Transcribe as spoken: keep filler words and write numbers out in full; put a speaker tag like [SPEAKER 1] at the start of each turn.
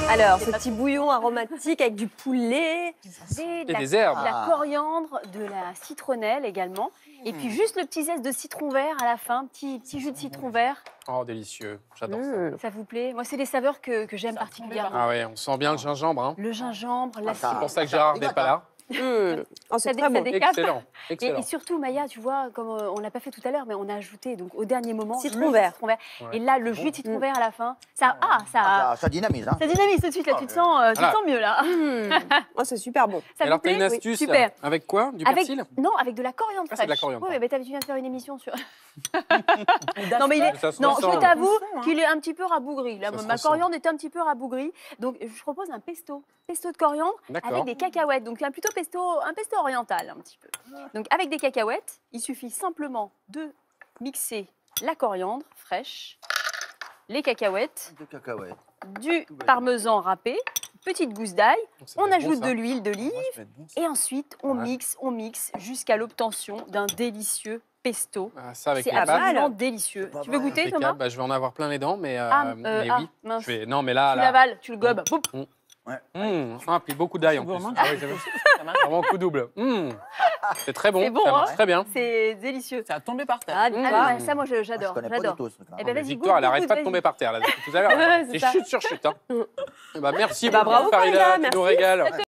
[SPEAKER 1] Alors, ce petit bouillon aromatique avec du poulet.
[SPEAKER 2] Et
[SPEAKER 3] de la,
[SPEAKER 2] des herbes.
[SPEAKER 3] de la coriandre, de la citronnelle également. Et puis juste le petit zeste de citron vert à la fin, petit, petit jus de citron vert.
[SPEAKER 2] Oh, délicieux. J'adore
[SPEAKER 1] Mmh.
[SPEAKER 3] Ça vous plaît? Moi, c'est des saveurs que, que j'aime particulièrement.
[SPEAKER 2] ça. Ah ouais, on sent bien le gingembre. Hein.
[SPEAKER 3] Le gingembre, la
[SPEAKER 2] C'est pour ça que Gérard n'est pas là.
[SPEAKER 1] Mmh. Oh, c'est
[SPEAKER 3] Ça dé-
[SPEAKER 1] très
[SPEAKER 3] ça
[SPEAKER 1] bon.
[SPEAKER 3] dé- Décape.
[SPEAKER 2] Excellent.
[SPEAKER 3] Et,
[SPEAKER 2] Excellent.
[SPEAKER 3] et surtout, Maya, tu vois, comme euh, on l'a pas fait tout à l'heure, mais on a ajouté donc au dernier moment
[SPEAKER 1] Citron
[SPEAKER 3] le
[SPEAKER 1] vert.
[SPEAKER 3] citron vert.
[SPEAKER 2] Ouais.
[SPEAKER 3] Et là, le jus de citron vert à la fin, ça, ah, ça,
[SPEAKER 4] Ah, ça dynamise, hein.
[SPEAKER 3] ça dynamise tout de suite. Là, tu te sens, euh, tu te
[SPEAKER 2] Voilà.
[SPEAKER 3] sens mieux là.
[SPEAKER 1] Mmh. Oh, c'est super bon.
[SPEAKER 3] Ça
[SPEAKER 2] Et alors,
[SPEAKER 3] vous
[SPEAKER 2] t'as une
[SPEAKER 3] plaît? Oui.
[SPEAKER 2] astuce
[SPEAKER 3] Super.
[SPEAKER 2] avec quoi? Du
[SPEAKER 3] Avec,
[SPEAKER 2] persil?
[SPEAKER 3] non, avec de la coriandre
[SPEAKER 2] Ah,
[SPEAKER 3] fraîche.
[SPEAKER 2] c'est de la coriandre,
[SPEAKER 3] Oui, mais tu viens de faire une émission sur. non, mais il est.
[SPEAKER 2] Ça se
[SPEAKER 3] Non,
[SPEAKER 2] ressent,
[SPEAKER 3] je
[SPEAKER 2] hein.
[SPEAKER 3] t'avoue
[SPEAKER 5] hein.
[SPEAKER 3] qu'il est un petit peu rabougri. Là,
[SPEAKER 2] Ça se
[SPEAKER 3] ma
[SPEAKER 2] ressent.
[SPEAKER 3] coriandre était un petit peu rabougrie. Donc, je propose un pesto. Pesto de coriandre avec
[SPEAKER 2] D'accord.
[SPEAKER 3] des cacahuètes. Donc, un plutôt pesto, un pesto oriental, un petit peu. Donc, avec des cacahuètes, il suffit simplement de mixer la coriandre fraîche, les cacahuètes,
[SPEAKER 4] De cacahuètes.
[SPEAKER 3] du parmesan râpé, petite gousse d'ail.
[SPEAKER 2] Ça
[SPEAKER 3] On
[SPEAKER 2] doit être bon,
[SPEAKER 3] ajoute
[SPEAKER 2] ça.
[SPEAKER 3] de l'huile d'olive.
[SPEAKER 4] Moi, ça va être bon, ça.
[SPEAKER 3] Et ensuite, on
[SPEAKER 2] Ouais.
[SPEAKER 3] mixe, on mixe jusqu'à l'obtention d'un délicieux pesto.
[SPEAKER 2] Ah, ça avec
[SPEAKER 3] C'est
[SPEAKER 2] les pâtes.
[SPEAKER 3] absolument délicieux.
[SPEAKER 4] pas
[SPEAKER 3] Tu veux
[SPEAKER 4] mal.
[SPEAKER 3] goûter,
[SPEAKER 2] Impeccable.
[SPEAKER 3] Thomas?
[SPEAKER 2] Bah, je vais en avoir plein les dents, mais, euh,
[SPEAKER 3] Ah, euh,
[SPEAKER 2] mais
[SPEAKER 3] ah,
[SPEAKER 2] oui.
[SPEAKER 3] mince.
[SPEAKER 2] Je vais... Non, mais là,
[SPEAKER 3] Tu
[SPEAKER 2] là...
[SPEAKER 3] l'avales, tu le gobes. Boum.
[SPEAKER 2] Mmh. Ah, puis beaucoup d'ail en plus.
[SPEAKER 5] gourmand.
[SPEAKER 2] Ah oui, c'est bon. Vraiment coup double. Mmh. C'est très bon.
[SPEAKER 3] C'est bon,
[SPEAKER 2] ça
[SPEAKER 3] hein
[SPEAKER 2] marche très bien.
[SPEAKER 3] C'est délicieux.
[SPEAKER 5] Ça a tombé par terre.
[SPEAKER 1] Ah,
[SPEAKER 3] Ah,
[SPEAKER 1] Victoire.
[SPEAKER 3] ouais, ça, moi, je-
[SPEAKER 4] Ah, je
[SPEAKER 3] j'adore.
[SPEAKER 4] connais pas du
[SPEAKER 3] J'adore.
[SPEAKER 4] tout, ce truc-là.
[SPEAKER 3] Eh ben,
[SPEAKER 2] Mais
[SPEAKER 3] vas-y,
[SPEAKER 2] Victoire,
[SPEAKER 3] goûte,
[SPEAKER 2] elle arrête
[SPEAKER 3] goûte,
[SPEAKER 2] pas de
[SPEAKER 3] vas-y.
[SPEAKER 2] tomber par terre là, depuis tout à l'heure.
[SPEAKER 3] Ouais, c'est
[SPEAKER 2] C'est
[SPEAKER 3] ça.
[SPEAKER 2] chute sur chute. Hein. Eh ben, merci
[SPEAKER 1] Bah,
[SPEAKER 2] beaucoup,
[SPEAKER 1] bravo,
[SPEAKER 2] Farida,
[SPEAKER 1] Farida,
[SPEAKER 2] tu nous
[SPEAKER 1] merci.
[SPEAKER 2] régales.